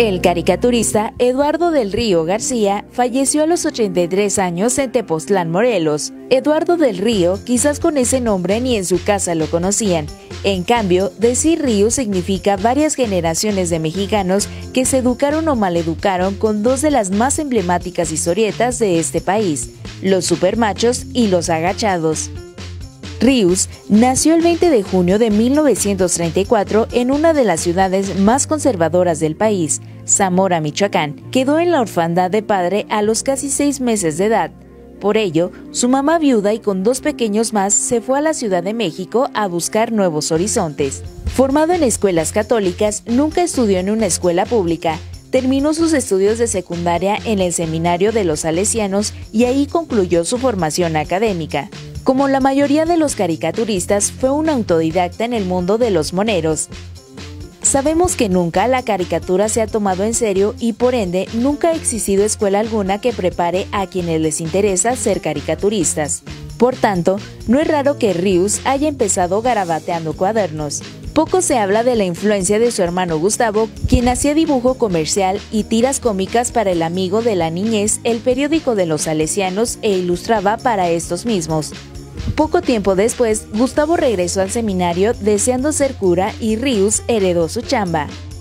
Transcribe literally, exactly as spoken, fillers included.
El caricaturista Eduardo del Río García falleció a los ochenta y tres años en Tepoztlán, Morelos. Eduardo del Río, quizás con ese nombre ni en su casa lo conocían. En cambio, decir río significa varias generaciones de mexicanos que se educaron o maleducaron con dos de las más emblemáticas historietas de este país, los supermachos y los agachados. Ríos nació el veinte de junio de mil novecientos treinta y cuatro en una de las ciudades más conservadoras del país, Zamora, Michoacán. Quedó en la orfandad de padre a los casi seis meses de edad. Por ello, su mamá viuda y con dos pequeños más se fue a la Ciudad de México a buscar nuevos horizontes. Formado en escuelas católicas, nunca estudió en una escuela pública. Terminó sus estudios de secundaria en el Seminario de los Salesianos y ahí concluyó su formación académica. Como la mayoría de los caricaturistas, fue un autodidacta en el mundo de los moneros. Sabemos que nunca la caricatura se ha tomado en serio y por ende nunca ha existido escuela alguna que prepare a quienes les interesa ser caricaturistas. Por tanto, no es raro que Ríos haya empezado garabateando cuadernos. Poco se habla de la influencia de su hermano Gustavo, quien hacía dibujo comercial y tiras cómicas para El Amigo de la Niñez, el periódico de los Salesianos, e ilustraba para estos mismos. Poco tiempo después, Gustavo regresó al seminario deseando ser cura y Ríos heredó su chamba.